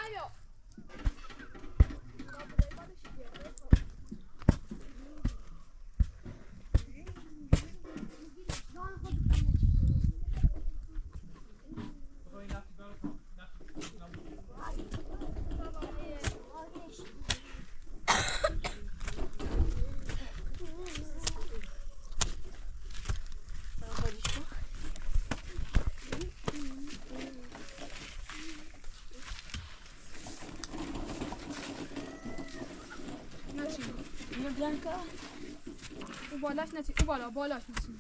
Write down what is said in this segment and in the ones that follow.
Blanca. او بالاش نچین، او بالاش نچین.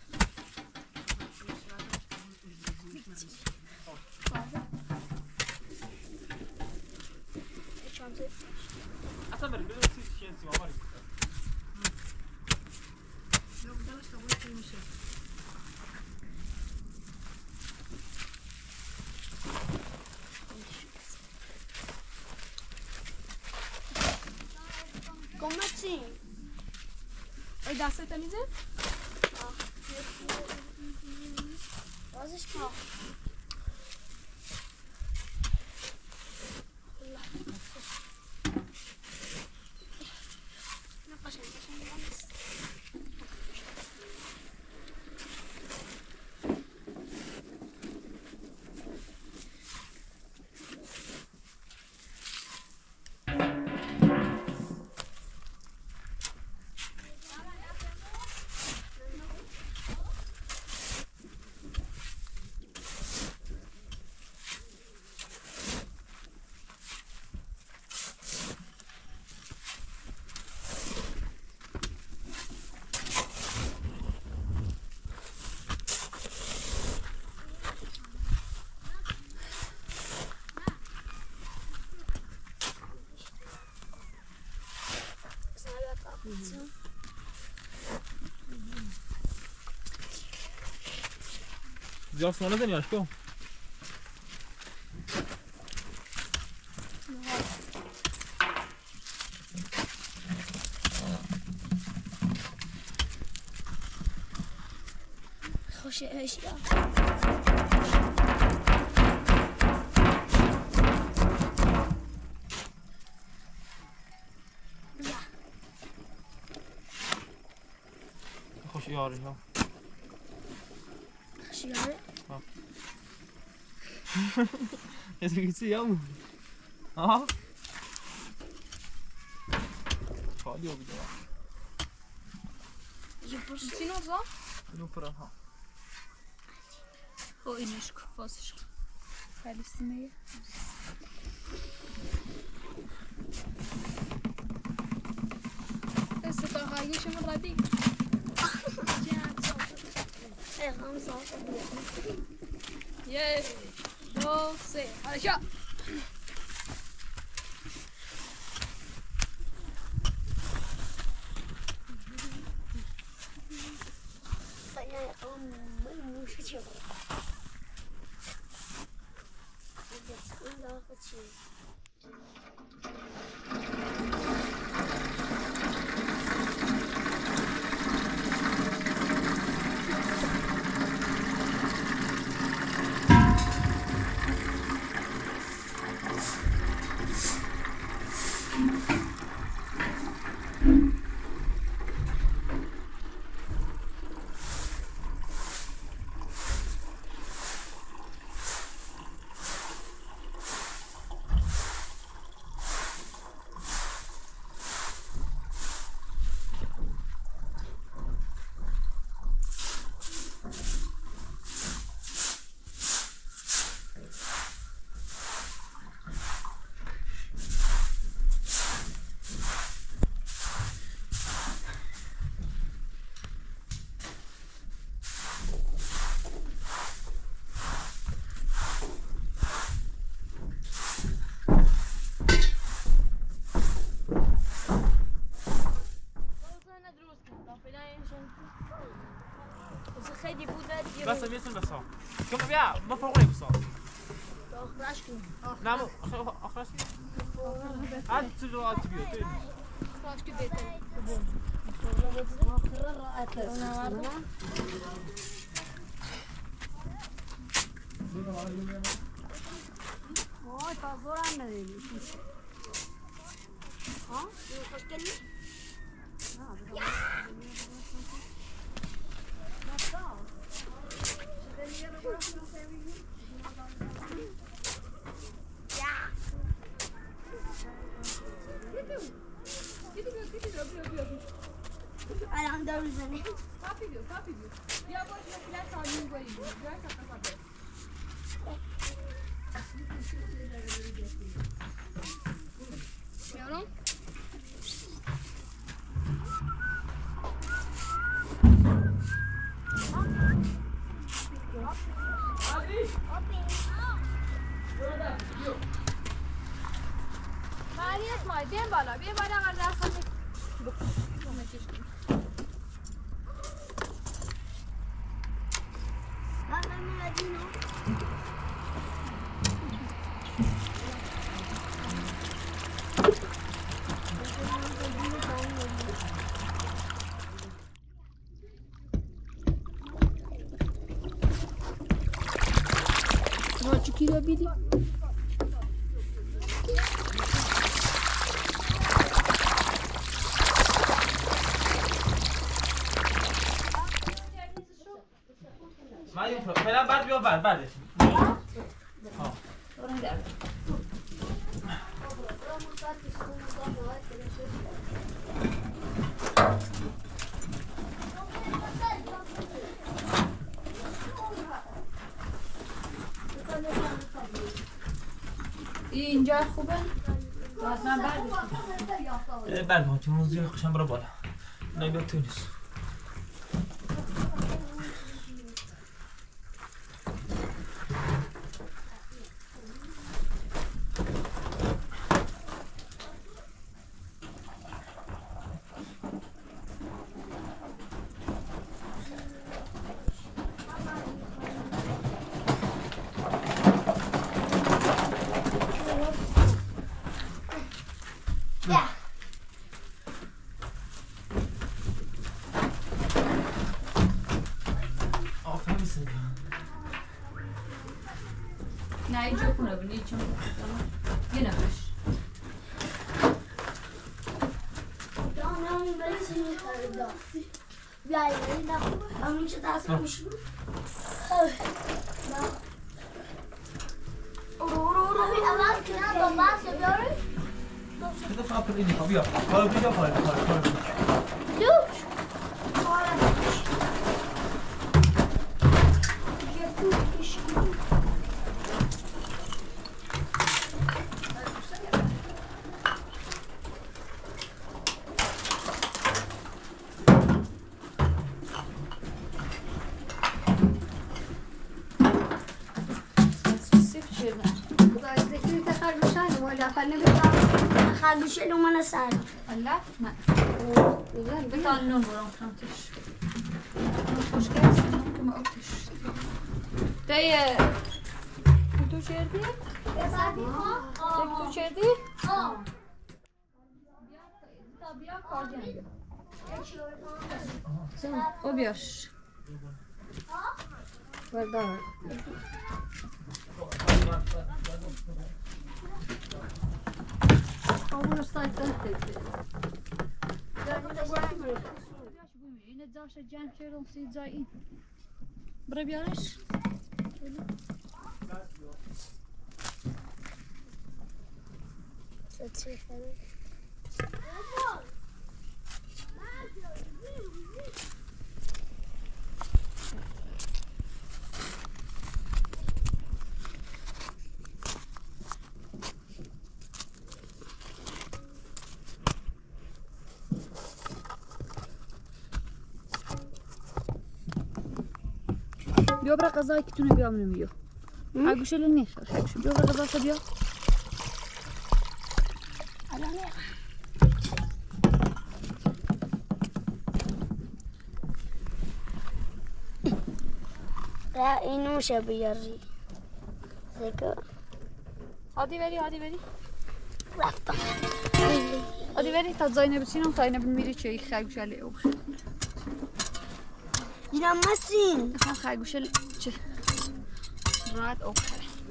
اصلا بریم بدون چیزی ماماری. نه بالاش تا میشه. گمچی. ای دسته تمیزه؟ بازش کن. زیاد سوال نزنی آشکو. خوش اشیا. خوش یاری ها. خوش یاری. ها. یه چیزی هم. ها. خالی بود. یه پرسی نوزا؟ اینو پران ها. او اینش کو واسش. خیلی سیمه. استاد هایی شما ردی. یک، دو، سه، حرکت. بس میتون بسا. شما بیا ما فوق نمی‌سا. آخرش کن. نه آخرش کن. عاد تو عاد بیو تو. آخرش که بهتره. آخر راحته. وای تازه هم ندید. بیو کافی بیو بیا باش مثلا سالین گویی بیو جای تقصیر میارم معنی اسمای بیم بالا بیم بالا اگر درست کنی Чики добили. مایم فعلا بعد بیا بعدش ها اینجا خوبه؟ اصلا بعد ما چون زیر خوشم برو بالا نگاه تو نیست نه اینجا خونه بینی چون یه نفش همین چه دست میشون همین اول کنم با بحث بیاره بده فقط اینی ها بیا کار بیا کار لوک خرگوشه رو من سر الله نه بتال نون برام خمتش خوش کس که ما اکتش ده تو چردی؟ تو چردی؟ بیا کار جنگی او بیاش بردار اون استاد داشته اینه داشته جمع کردم سید جایی برای بیارش بیا برای غذایی که تونه بیام نمیو حقوشه لنیخ حقوشه بیا برای غذا بیا اینو میشه بیاری هادی بری رفتم هادی بری تا زاینب بسینم تا اینه میری چه ای خرگوشه لی اوخ اینم مسین اخوان خرگوشه چه راحت اوخ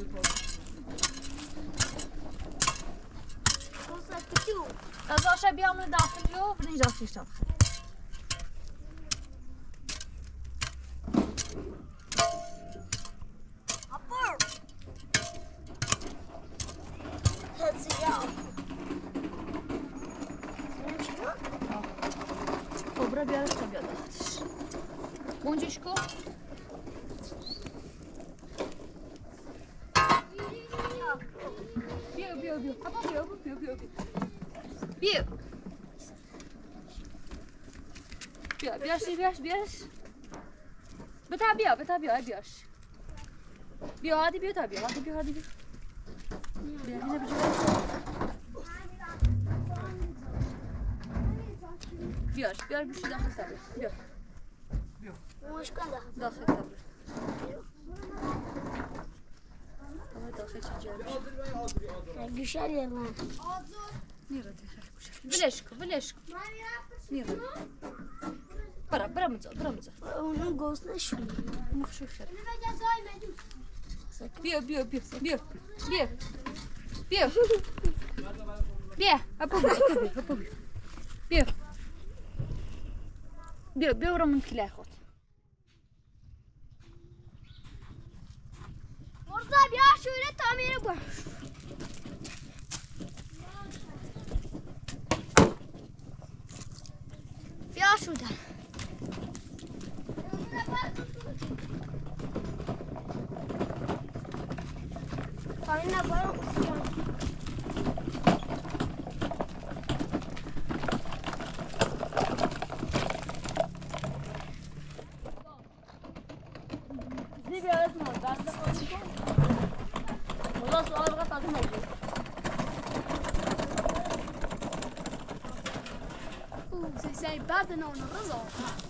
غذاشه بیام داخل رو برین داخلش تا کبرا بیارش تا بیاد داخلش اونجاش کو بیا بیا بیا بیا بیا بیا بیا بیا بیا بیاش بیاش بتا بیا بیاش بیا هادی بیا تا بیا هادی بیا هنا بیاش بیش داخل تابلت بیا مش کنده داخل تابلت داخل چه جایی گوشه لیرم نیرو دیگه ولش کن نیرو برا مزا اونو گوست نشون مخشوف شد بیا هپو بیا برو من کلاه خود مرزا بیا شوره تعمیر باش بیا شوره Karina bana uçuyor. Bizi bir arasın var. Ben de konuşayım. Bundan sonra bana takım olacak. Ze zei baden nou een razzo.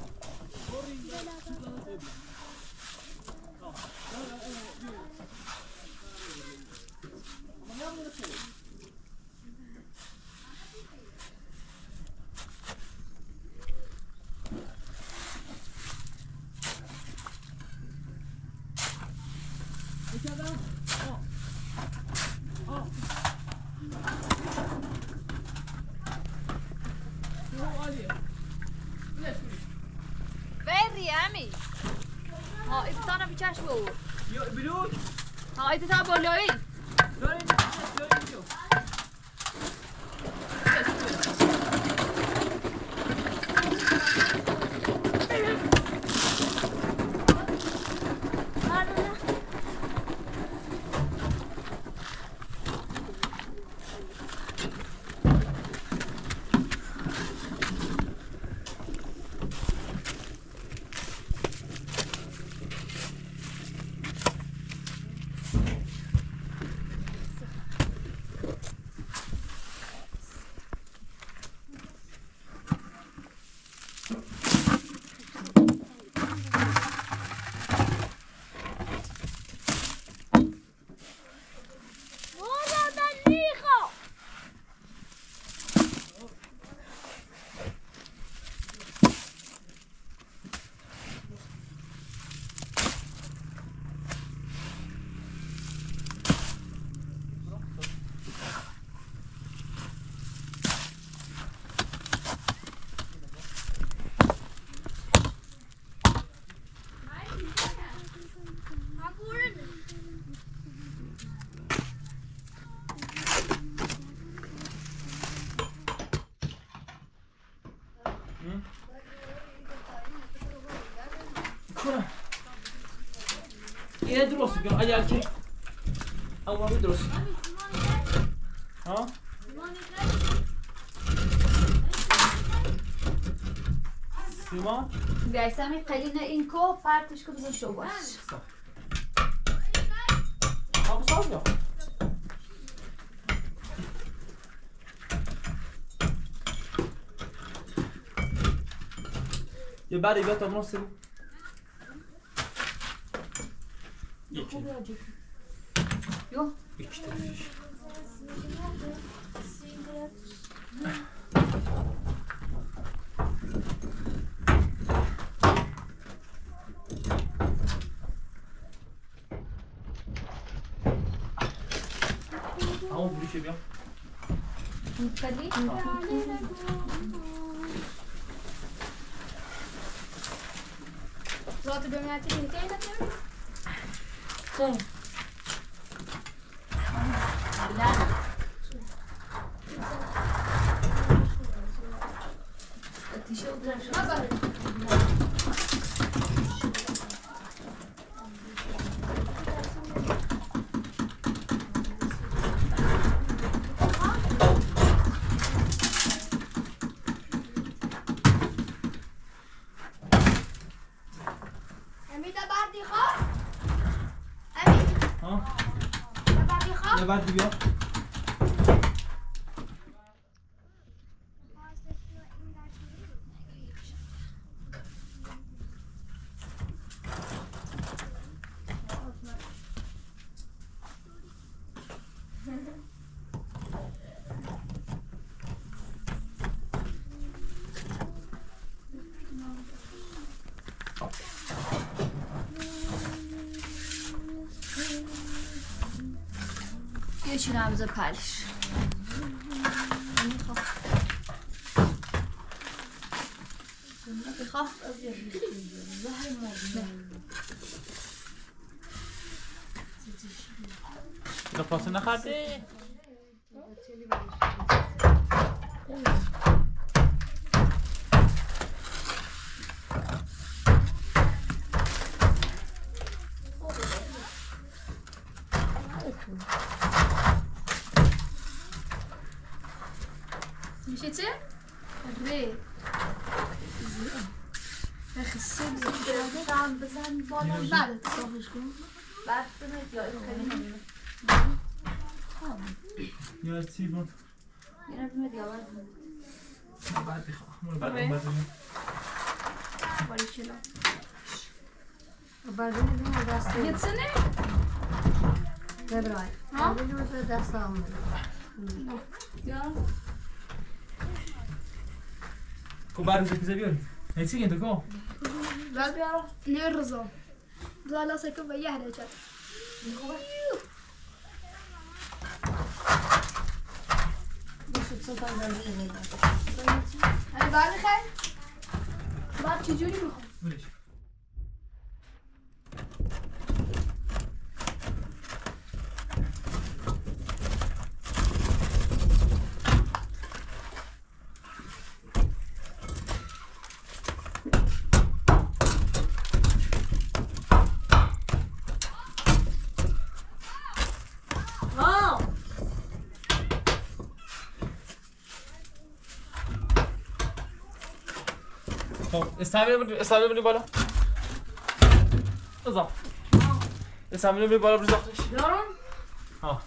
Veri عمي ها انت انا بچش بود یا بلوک ها انت تا بالایی داریم اینه درست کن اگر که اول درست ها سیمان بیایسمی قلینه این کو پرتش که بزن شو باش ها بساز یا یه بری بیاد تا مناسب یکی یو iki tane. Ama bu işe bir yap. خليه Wat er dan uit in de keuken? طيب لا التيشيرت بردی خواه امین ها بردی خواه بردی بیا یه چی نبزه پلش بخواه اینا پاسه نخورده میشه چه؟ ری خسته بزن بزن بالا بعد تصافش کن بعد بزن یا خیلی یا چی بود یه نبیمه دیگه بعد بخواه بعد بزنیم باری چلا بردیم دست یه سنه؟ ببرای ها؟ بردیم دست آمد یا کو بعد چه بیاری هیچی که تو بعد بیارم نه رضا زالا سکو به یه هده چد بعد بخیر بعد چجوری میخوام ولش استعمال بنی بالا بزن استعمال بنی بالا بزنش دارم ها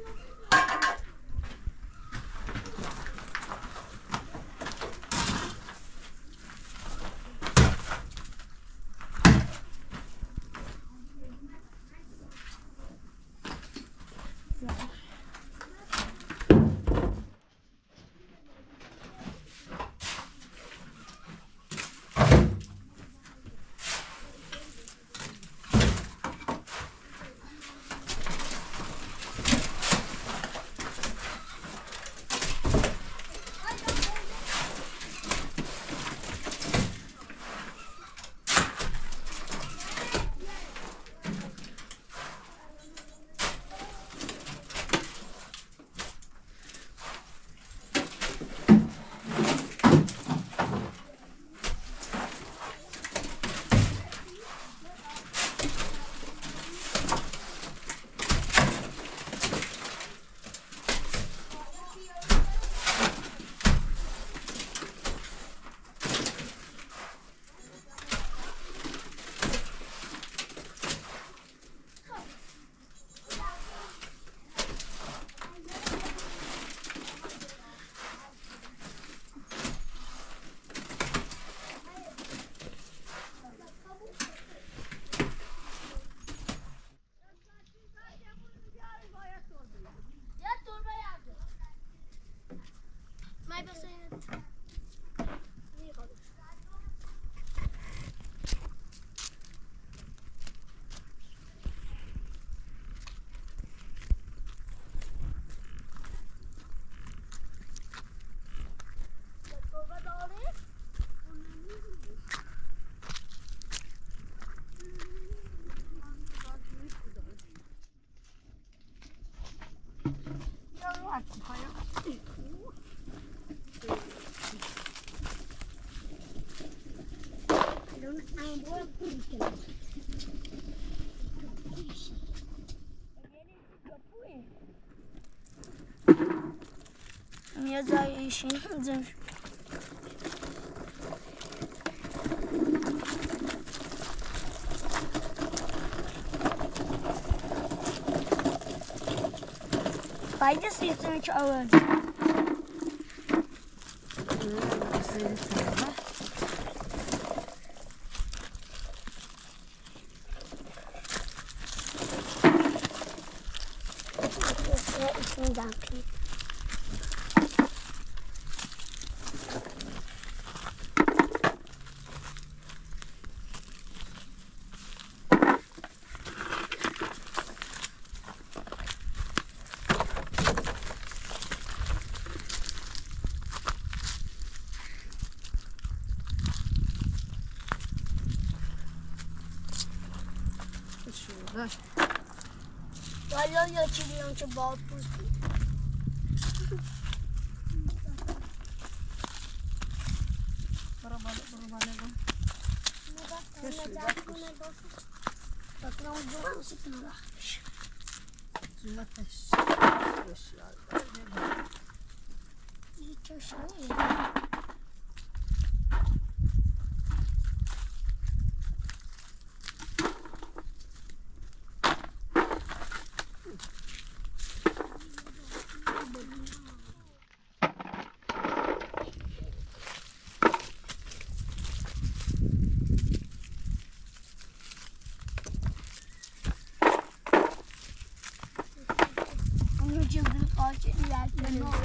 میاد زای ایشین زم Beide season hiç ağır. İçinden kıyım. Vallahi açılıyorum ki bal puzlu. Cıldık ağacı ilerleyen olur.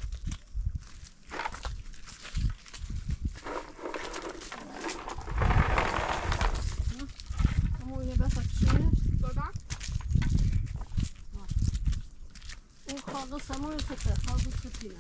Fazla saman sıkı, fazla sıkıyor.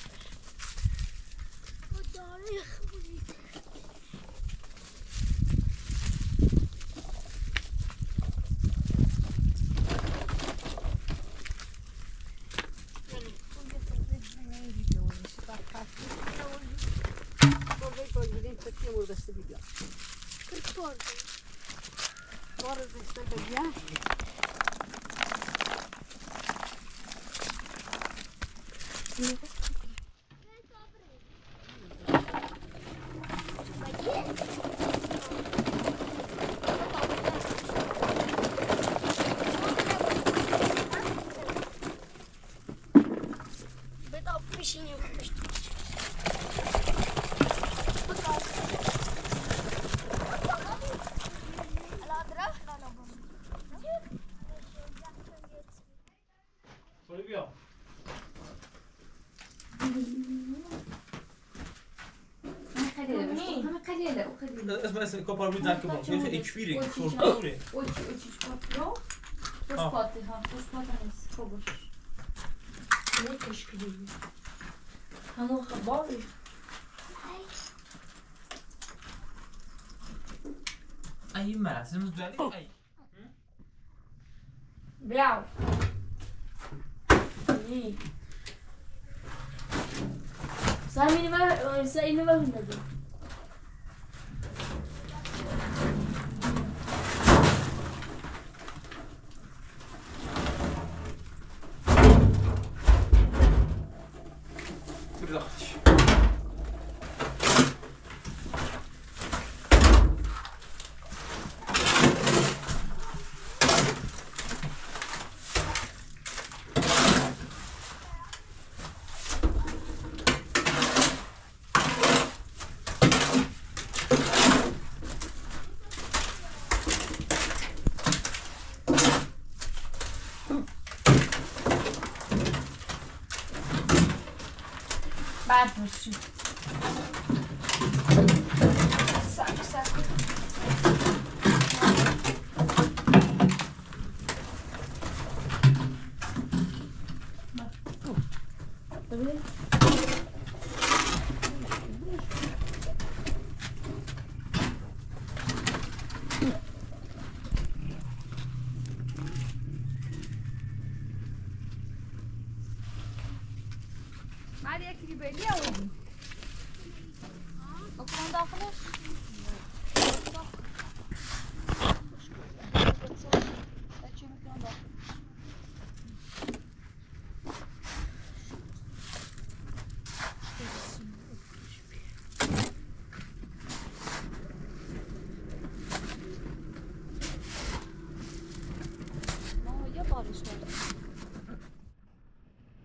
Bia. اسمع كوبر بيدك كمان كيف كفيري شورتوري اي مراسم زبالي اي بياو سايني ما هندو بعد بشو ساك ساك تمام بعد ياكل يبقى ليه ودي الكون ده خلاص ما هو يا بارش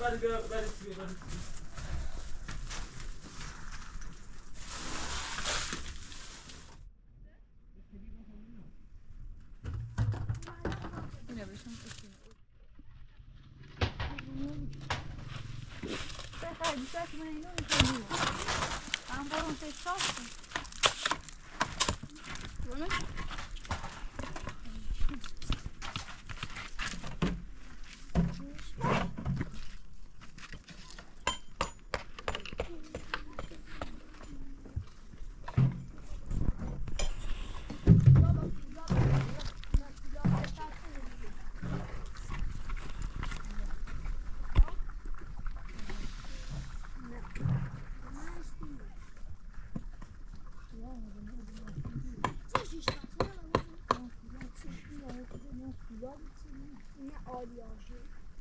نه عالی آجی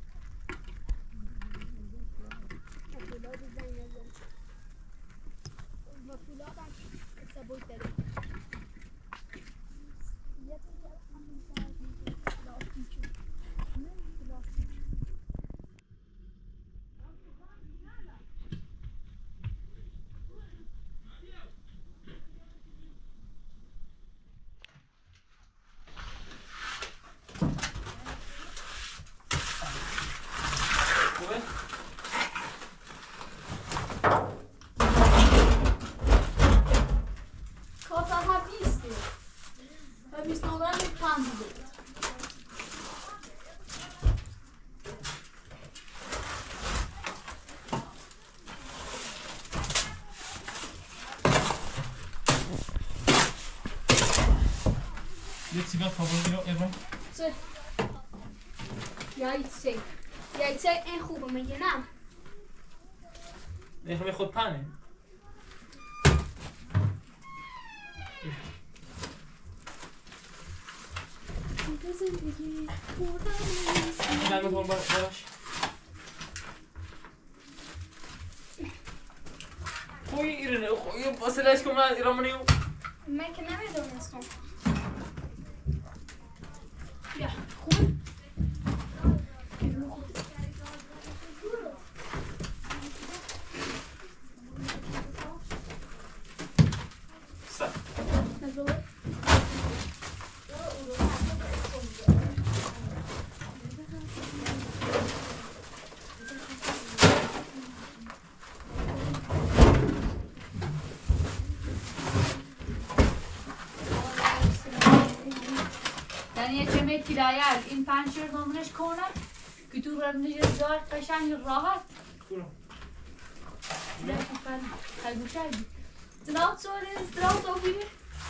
فولاد زنگ نزن و فولاد هم سبوی داره یه دیگر همین لاستیکی نه لاستیکی Dit zie ik van hier even. jij zei en goed met je naam. Nee, ga weer goed pannen. Daar met gewoon balas. Gooi hier een gooi. Als de lijst komt naar Ramaniel. من که نمیدونستم. Ja, goed. Sta. یعنی چه می کرایه این پنجره نمونش کنه که تو را نجار قشنگ راحت نه خیلی گوشه draad zo in het draad over hier.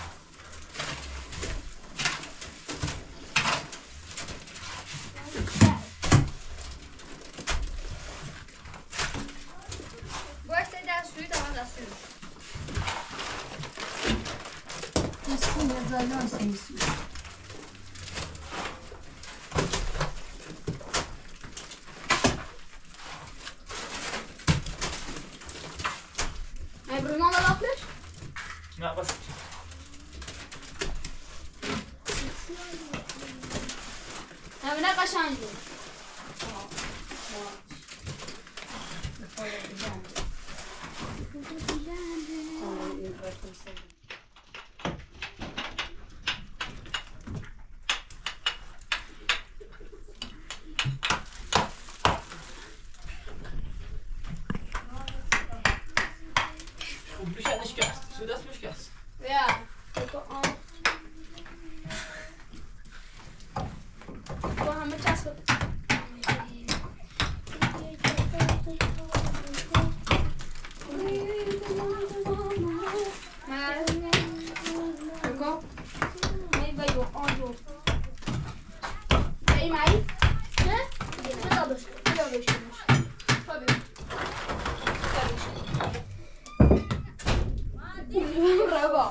Waar is dit daar stuurt? Dan dat stuurt. Misschien dat wij nou eens Hebben we nog een appels? Nou, was. Hebben we net waarschijnlijk. Ja, ik wil aan. Ik wil aan mijn tas. Maar, ik kom. Nee, bij jou, aan jou. Bij mij? Nee? Dat is het. Dat is het. Bravo.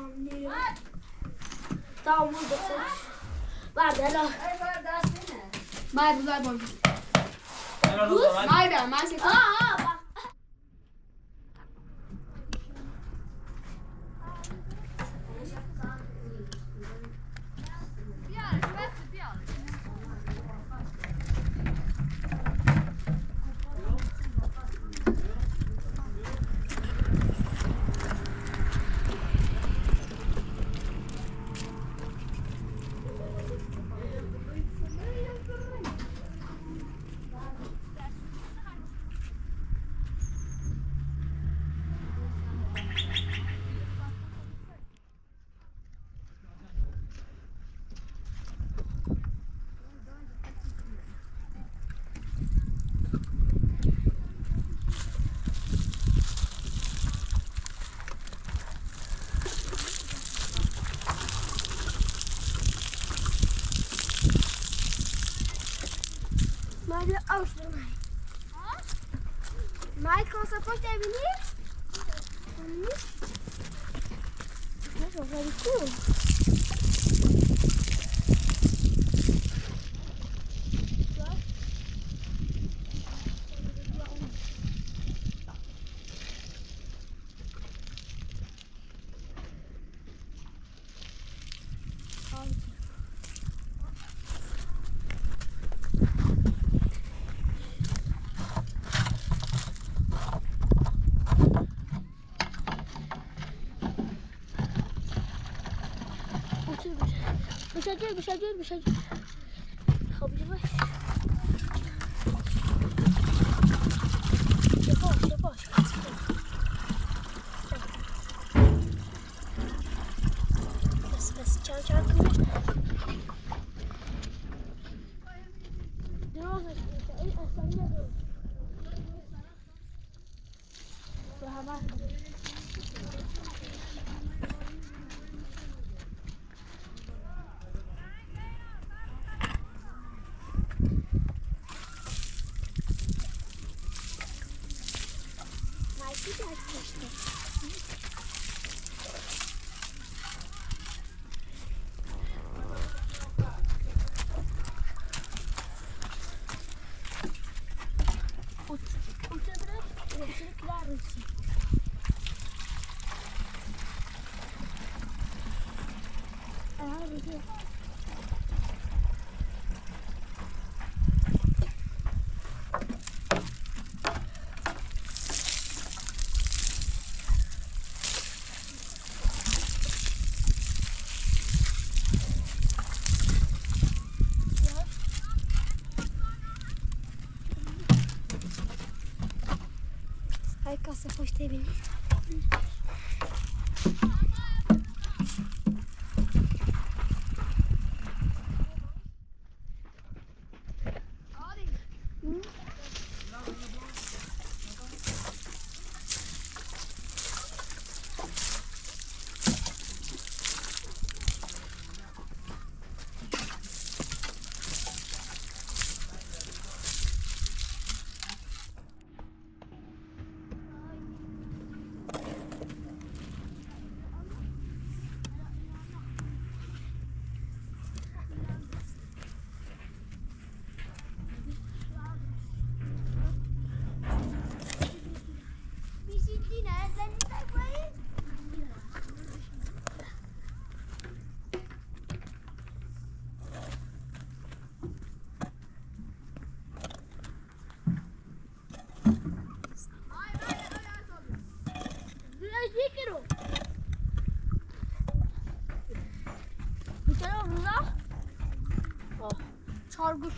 Tamam oldu. Var da la. Maar we blijven ook. Maar Maar zit. Bak. Hadi avuşturma. Mike kan sa post even hier? Dat was very cool. بشجر خب یواش یواش بس چند کنش درازش ای اصلا نداره به همه کاسه خوش تبینی Çargı.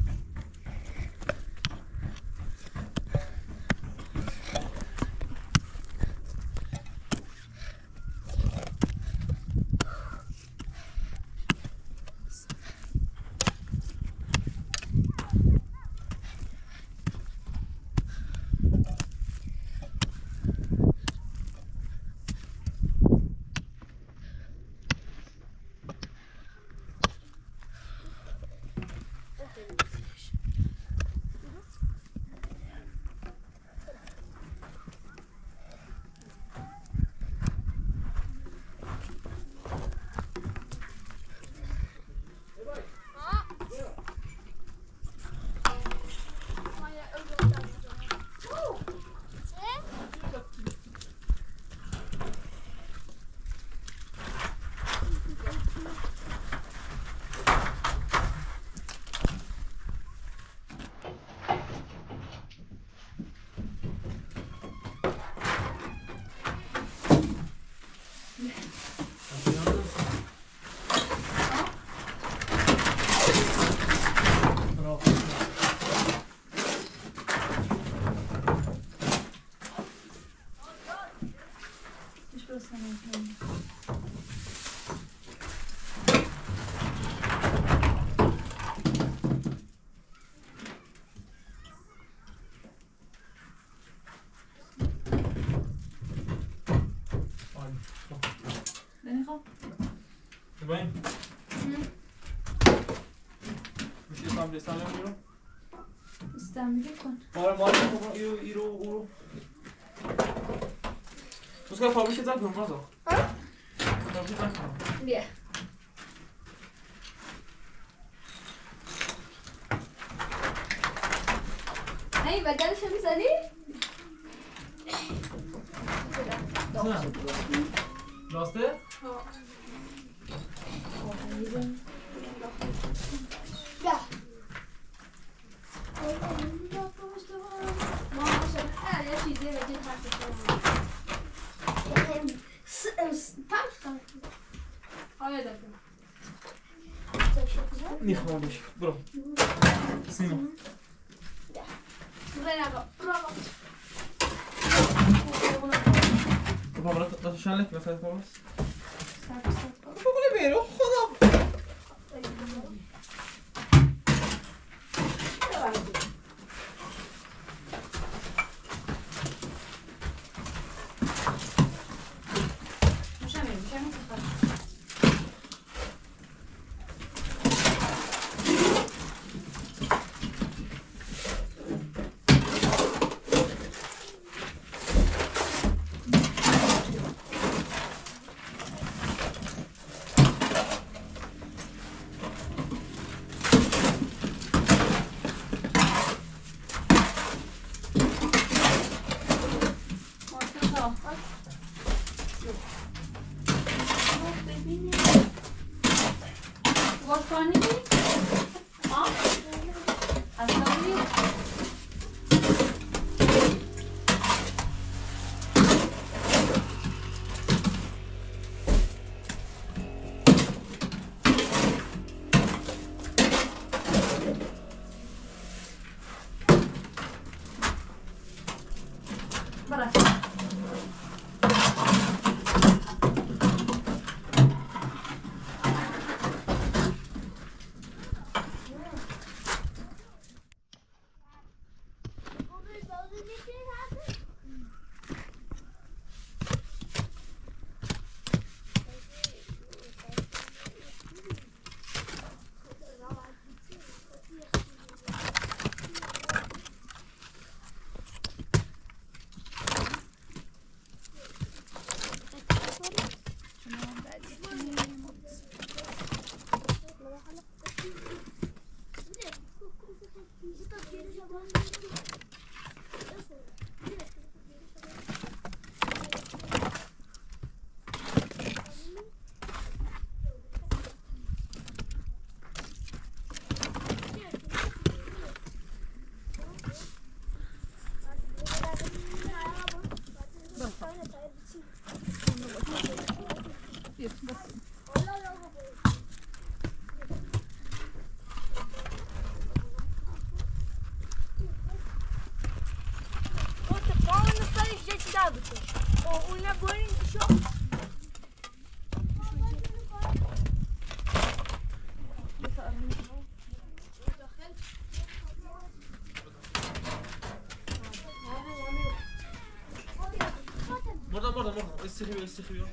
Bem? Você está a ver, sabe, استعملی کن. آره مال رو تو ska få vilket datum då? بیا هی بدلش میزنی؟ Laste? بیا ما عشان یه چیزی بگید آیا دارم Niechał byś, bro. Simo. برافو Dobra, to szalek, na sobie pomysł? Sap sap. W ogóle wielu, chodam. Możemy słuchać. What funny? Huh? I'm sorry. Morda. Estiriyor.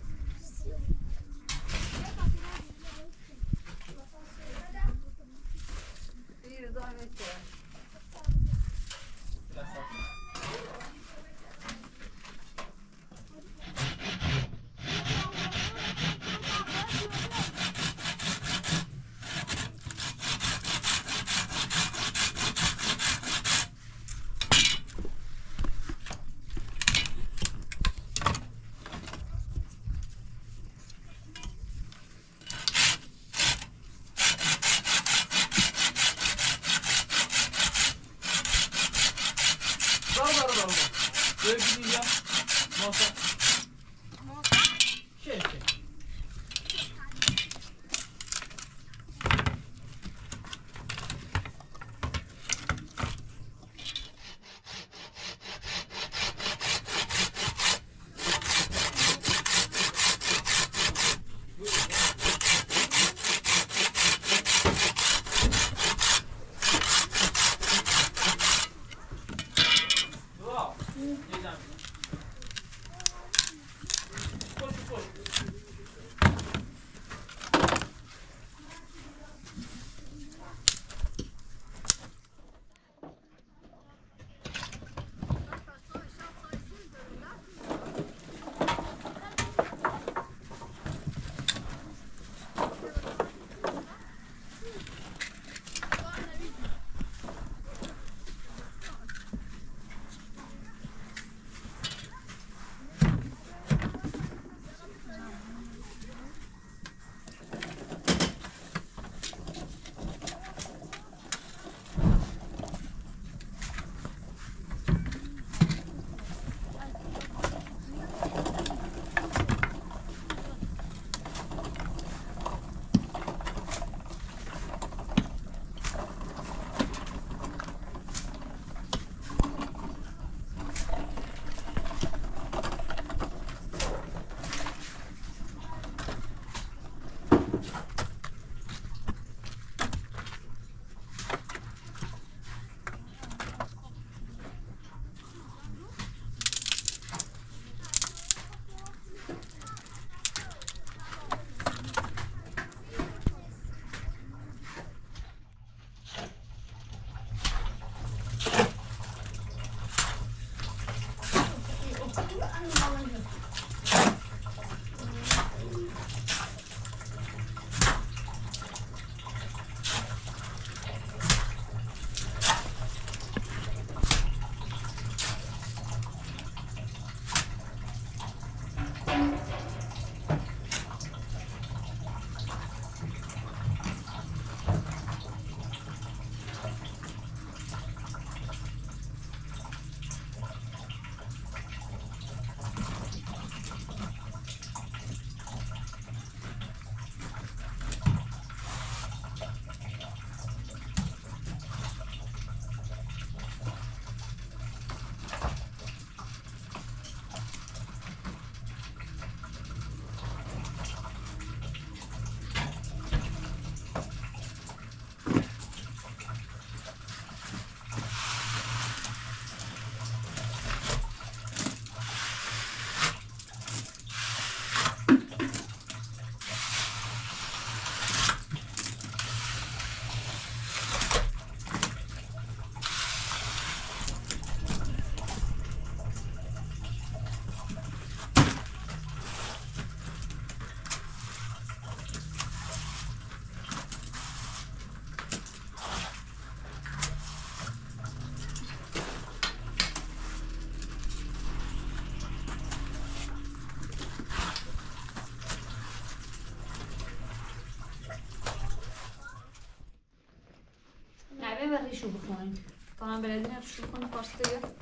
به ریشو بخونیم تا هم بلدین ریشو بخونیم پارسته یا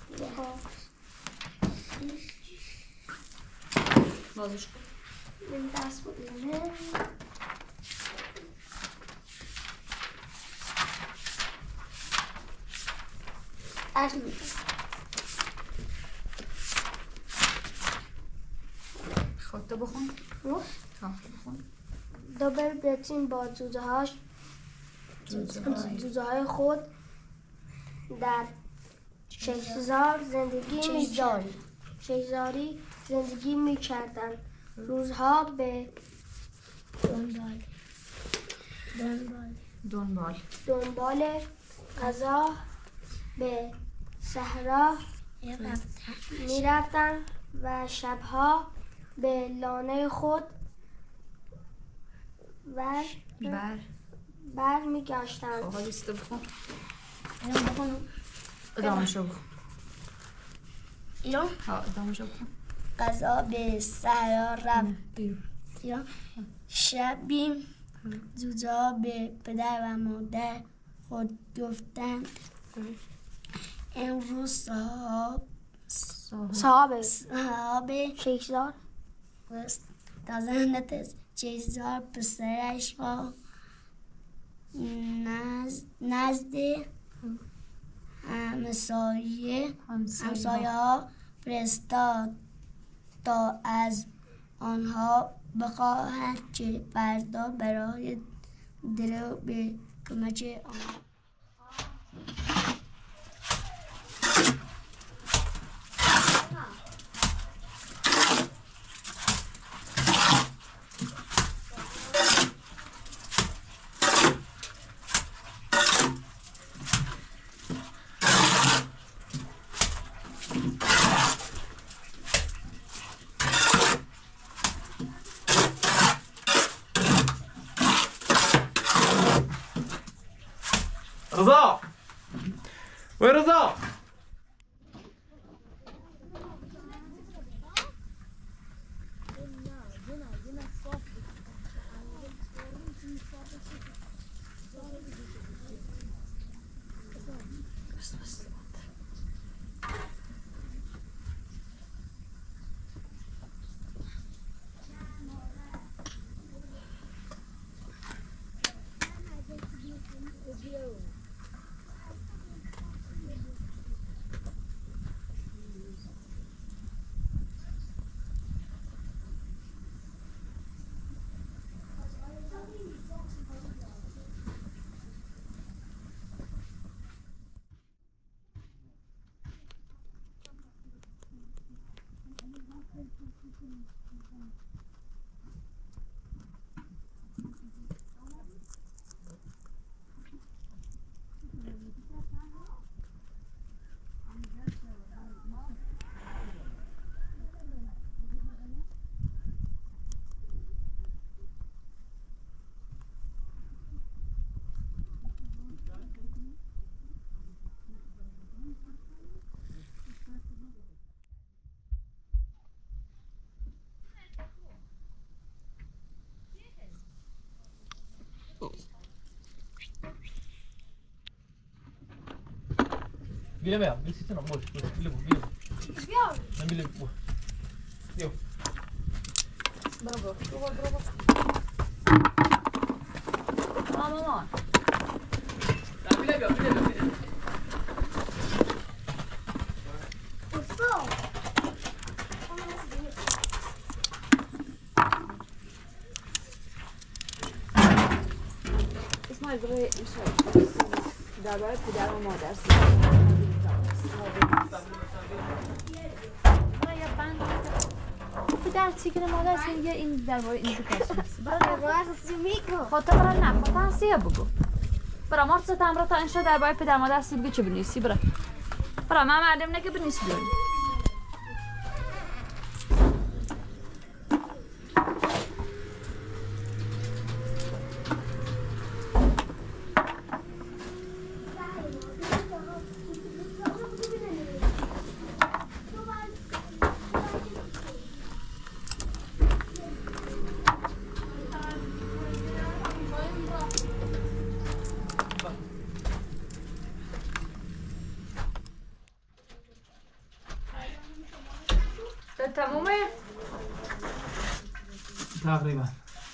بازش کن این دست بودیم از میدیم خودتو بخون رو بخون دوبل بتین با جوزه های خود در شهرزاری زندگی می کردن. روزها به دنبال غذا به صحرا می رفتن و شبها به لانه خود بر می گشتن. حالا لیسته بخون بخونم ادامهشو بخون ایران ادامهشو بخون غذا به صحرا رفت. شبی زوزا به پدر و مادر خود گفتند امروز صاحب شهرزاد دازندت شهرزاد پسرش را نزد همسایه ها فرستاد تا از آنها بخواهد که فردا برای درو به کمک آنها رضا وين رضا؟ Bile mi ya? Bir sitene boş. Bile bu. Bile bu. Ben bile bu. Yok. Bravo. Tamam. Ben bile mi? Bile. اسماعیل برای درباره پدر و مادر پدر تیگر مادر سیگه این درباره این بکشید خاطر برای نه خاطر سیه بگو برای مارس تمرات تا انشا درباره پدر مادر سی بگو چه بنویسی برای من مردم نه که بنویسی بیانی تقریبا.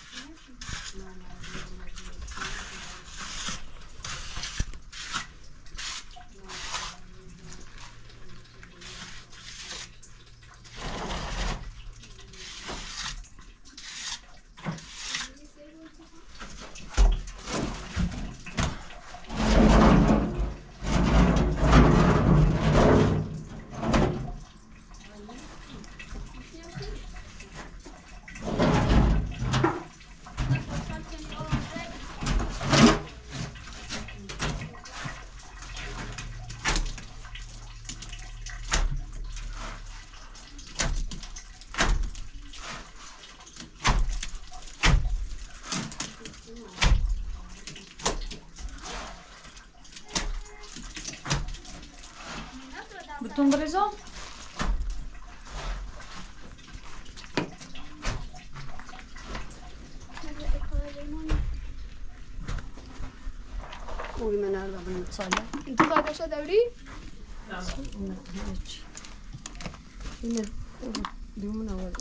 بدون بريزو قولي من هذا بالمتصالح. انت قاعدة شو دوري؟ هنا دوم أول.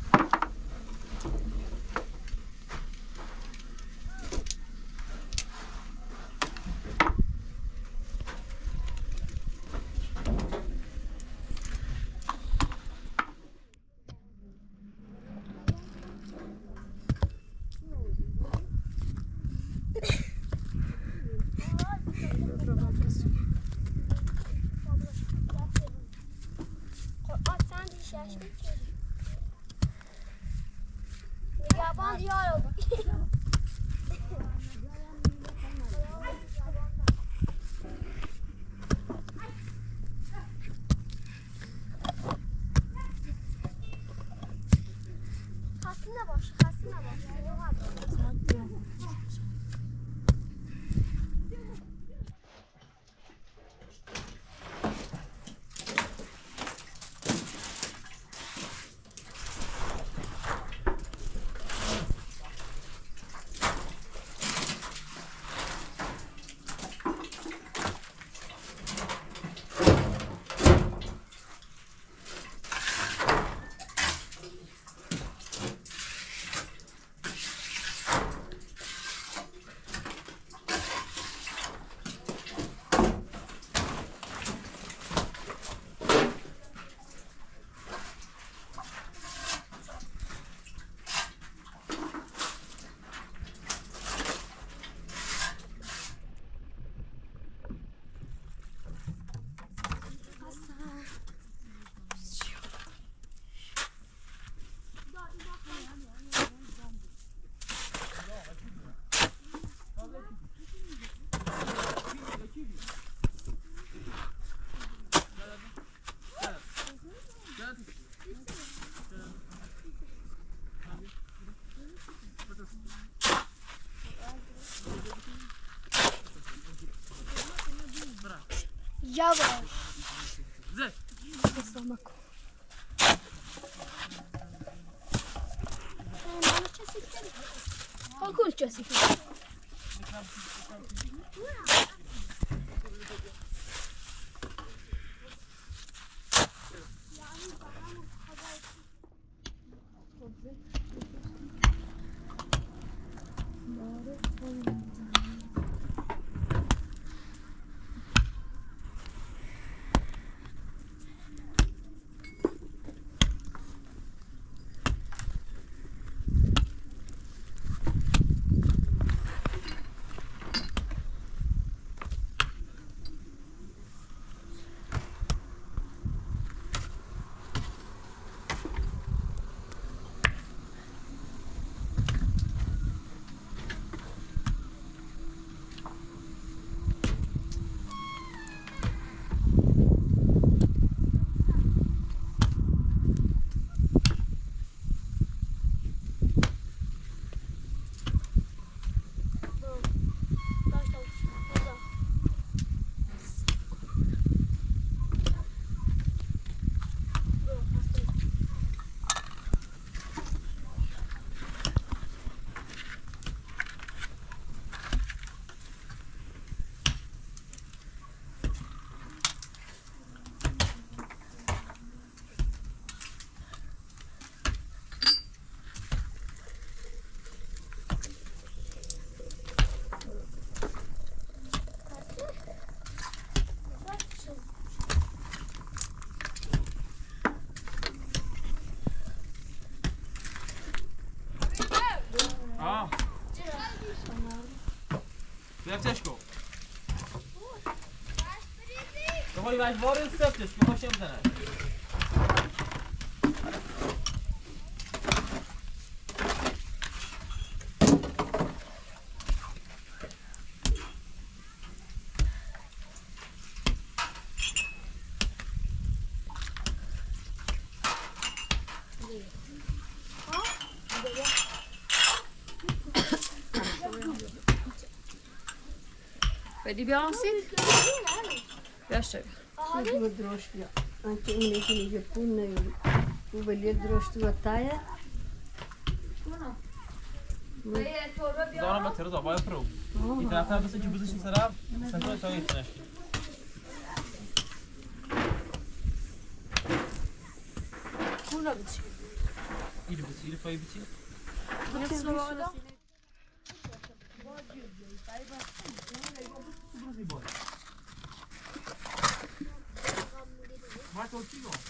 Yaban yar oldu. Hasına baş, hasına baş. Yavaş. Güzel. Basamak. Kalkın içeceğiz. آه بیفتش کن بخوای مجبور استفتش که خوشم بزنه بدی بیارم سید؟ بیاشته بیا تو دروش بیا انکه اونی که میگه پول نیاری او بلیه دروش تو تایه دارم با ترز آبای پرو این طرف بس که بزنش سراب سنتو تا ایتنش کونه بچی ایل بس ایل فای بچی ما تو چی گو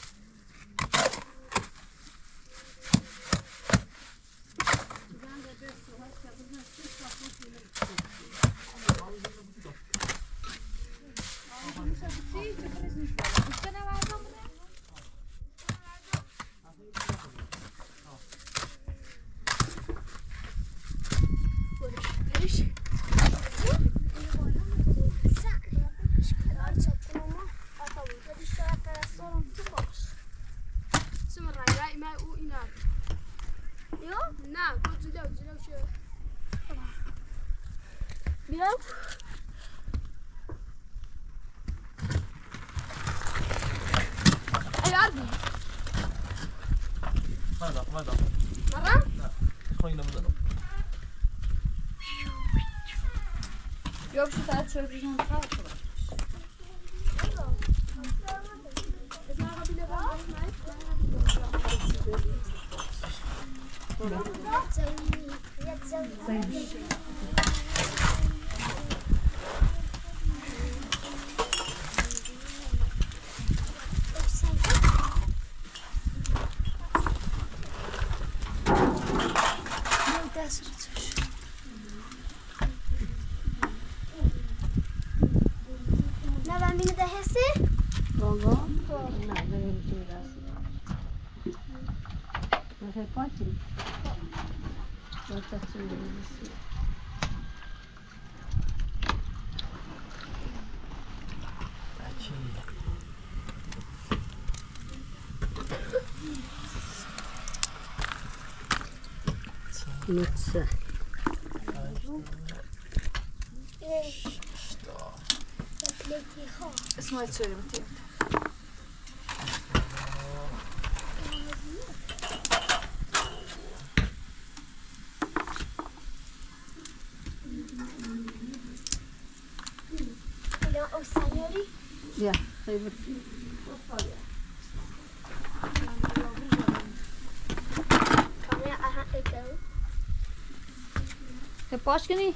ماذا مرة؟ لا خوينا مزنو Yok şu saat çöpüden kalk. Nutse. İsmail söyle bakayım. Ya, hayır. Hep başka ne?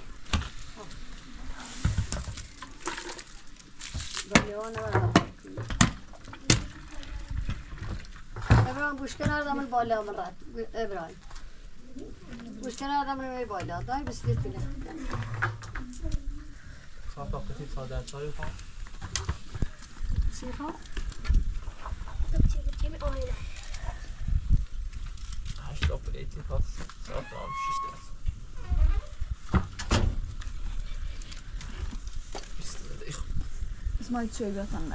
Ebran buşkenar adamın balığı mı rahat? Ebran. Buşkenar adamın balığı. Daha bisiklet bile. صار طاقتي صادات صار يفهم Şifa? هاش طاقتي خاص صار طعم شيشتاس İsmail söyle atanlar.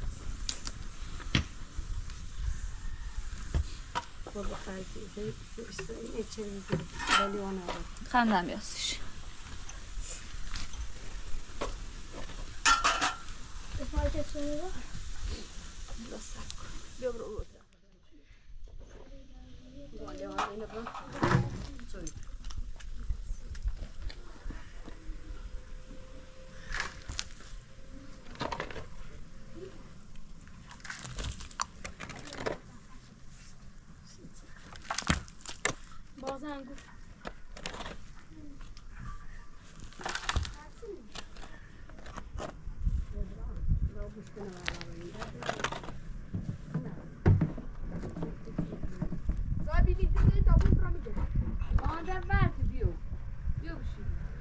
Baba haydi. İçeri gidelim. Balığı ona var. Kandam yazmış. Balığı ona yine bak. Söyle. Bazen Madem verdi بيو بشي